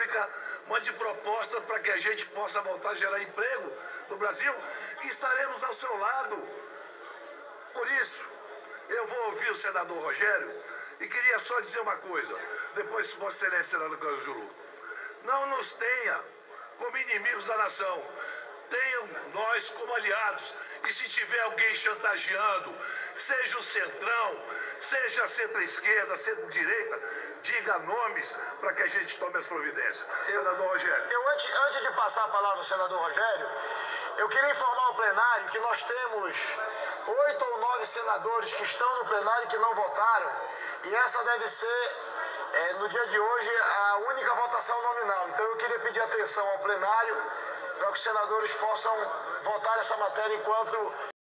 econômica, mande proposta para que a gente possa voltar a gerar emprego no Brasil, e estaremos ao seu lado. Por isso, eu vou ouvir o senador Rogério e queria só dizer uma coisa, depois Vossa Excelência, senador Cajuru, não nos tenha como inimigos da nação, tenham nós como aliados. E se tiver alguém chantageando, seja o centrão, seja a centro-esquerda, centro-direita, diga nomes para que a gente tome as providências. Senador Rogério. Antes de passar a palavra ao senador Rogério, eu queria informar ao plenário que nós temos 8 ou 9 senadores que estão no plenário e que não votaram, e essa deve ser, no dia de hoje, a única votação nominal. Então eu queria pedir atenção ao plenário para que os senadores possam votar essa matéria enquanto